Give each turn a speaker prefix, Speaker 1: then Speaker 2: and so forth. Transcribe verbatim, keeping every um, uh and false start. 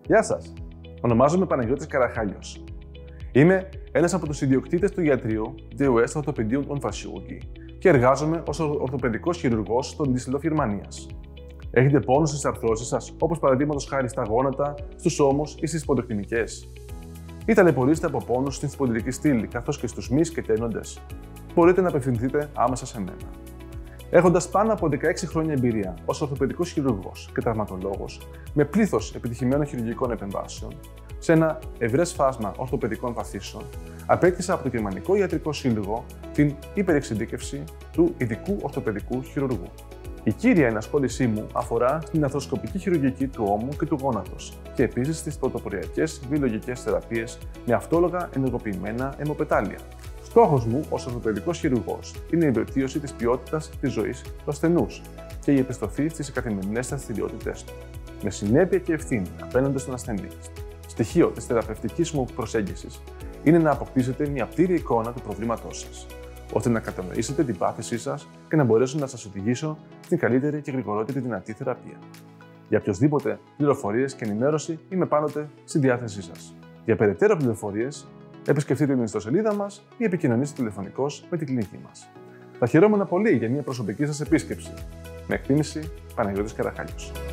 Speaker 1: Γεια σας! Ονομάζομαι Παναγιώτης Καραχάλιος. Είμαι ένας από τους ιδιοκτήτες του ιατρείου ντι ο ες Orthopädie und Unfallchirurgie και εργάζομαι ως ορθοπαιδικός χειρουργός στο Düsseldorf, Γερμανίας. Έχετε πόνους στις αρθρώσεις σας, όπως παραδείγματος χάρη στα γόνατα, στους ώμους ή στις σπονδοκτηνικές? Ή ταλαιπωρείστε από πόνους στην σπονδυλική στήλη, καθώς και στους μυς και τένοντες? Μπορείτε να απευθυνθείτε άμεσα σε μένα. Έχοντας πάνω από δεκαέξι χρόνια εμπειρία ως ορθοπαιδικός χειρουργός και τραυματολόγος, με πλήθος επιτυχημένων χειρουργικών επεμβάσεων, σε ένα ευρές φάσμα ορθοπαιδικών παθήσεων, απέκτησα από το Γερμανικό Ιατρικό Σύλλογο την υπερεξειδίκευση του ειδικού ορθοπαιδικού χειρουργού. Η κύρια ενασχόλησή μου αφορά στην αρθροσκοπική χειρουργική του ώμου και του γόνατος και επίσης στις πρωτοποριακές βιολογικές θεραπείες με αυτόλογα ενεργοποιημένα αιμοπετάλια. Στόχος μου ως ορθοπαιδικός χειρουργός είναι η βελτίωση της ποιότητας της ζωής του ασθενούς και η επιστροφή στις καθημερινές δραστηριότητές του, με συνέπεια και ευθύνη απέναντι στον ασθενή. Στοιχείο της θεραπευτικής μου προσέγγισης είναι να αποκτήσετε μια πλήρη εικόνα του προβλήματός σας, ώστε να κατανοήσετε την πάθησή σας και να μπορέσω να σας οδηγήσω στην καλύτερη και γρηγορότερη δυνατή θεραπεία. Για οποιοσδήποτε πληροφορίες και ενημέρωση είμαι πάντοτε στη διάθεσή σας. Για περαιτέρω πληροφορίες, επισκεφτείτε την ιστοσελίδα μας ή επικοινωνήστε τηλεφωνικώς με την κλινική μας. Θα χαιρόμουν πολύ για μια προσωπική σας επίσκεψη. Με εκτίμηση, Παναγιώτης Καραχάλιος.